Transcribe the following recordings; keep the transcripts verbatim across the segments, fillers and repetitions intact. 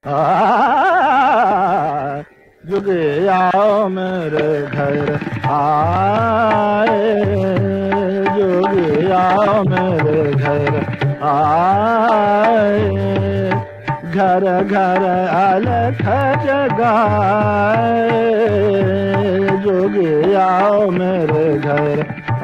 जोगी आओ मेरे घर आए, जोगी आओ मेरे घर आए। घर घर अलख जगाए, जोगी आओ मेरे घर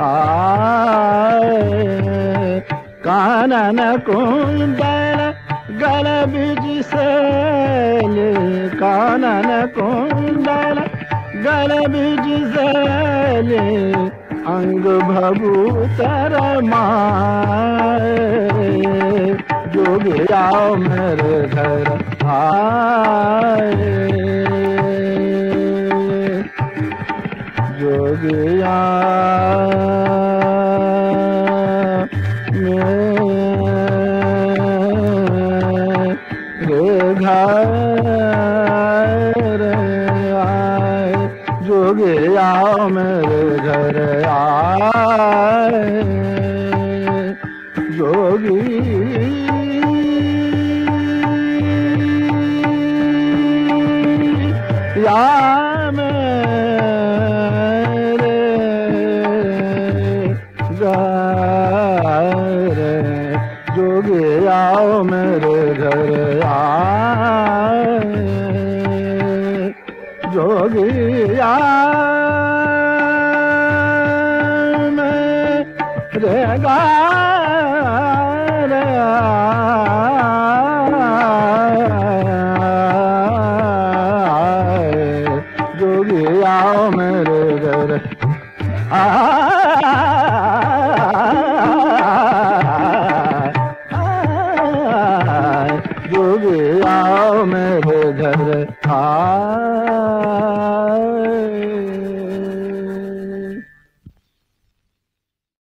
आए। कानन कुंडल गल बीज से ले, कानन कुंडल गल बीज से ले। अंग भभूतर माए, जोगी आओ मेरे घर आए। जोगी आओ मेरे घर आए, जोगी आओ मेरे घर आए। जोगी या मेरे घर, जोगी आओ मेरे घर आए। जोगी आओ मेरे घर आए, जोगी आओ मेरे घर आए, जोगी आओ मेरे घर आए।